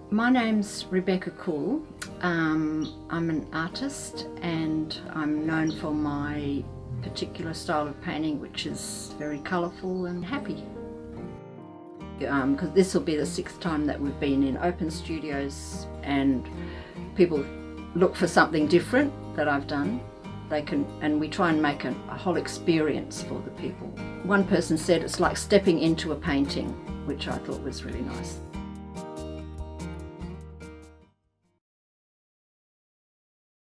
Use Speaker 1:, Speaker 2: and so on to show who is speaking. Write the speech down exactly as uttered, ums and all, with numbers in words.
Speaker 1: My name's Rebecca Cool. Um, I'm an artist and I'm known for my particular style of painting, which is very colourful and happy. Because um, this will be the sixth time that we've been in open studios and people look for something different that I've done. They can, and we try and make a, a whole experience for the people. One person said it's like stepping into a painting, which I thought was really nice.